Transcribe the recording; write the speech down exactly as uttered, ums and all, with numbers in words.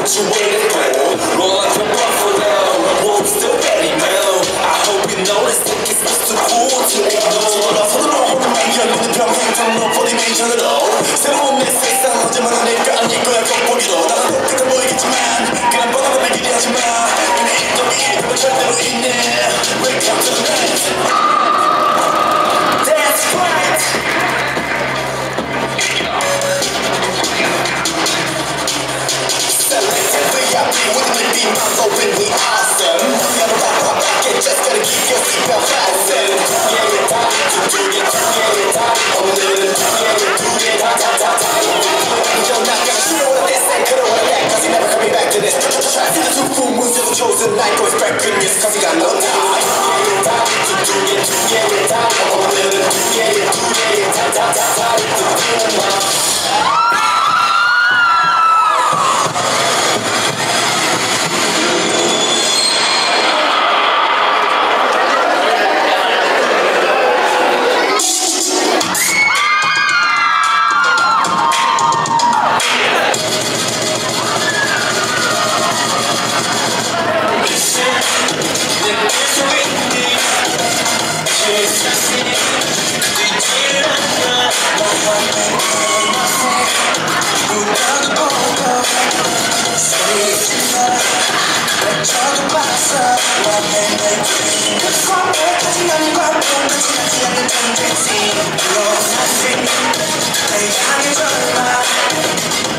you waiting for? Roll like a buffalo, wolves still ready, man. I hope you notice that it's just too cool to ignore. 손으로 호르몬이 열리는 평생 탐로 포디메이션으로 새로운 내 세상 언제만 하니까 아닐 거야 겉보기로. 나는 똑똑해 보이겠지만 그냥 뻔하고 날 기대하지마. 이미 있던 이 일은 절대로 있네. Welcome to the night. That's right. Wouldn't it be mind-blowingly awesome? Never pop pop back and just gotta keep your seatbelt fastened. Yeah, yeah, da, do yeah, yeah, yeah, da. 오늘은 yeah, yeah, do yeah, da, da, da, da. You're not gonna shoot all of this and cut all of that, cause you're never coming back to this. Try to do full moves, you're the chosen night, go expect good news, cause you got no time. Yeah, yeah, da, do yeah, do yeah, yeah, da. 오늘은 yeah, yeah, do yeah, yeah, da, da, da, da. Do yeah, I'm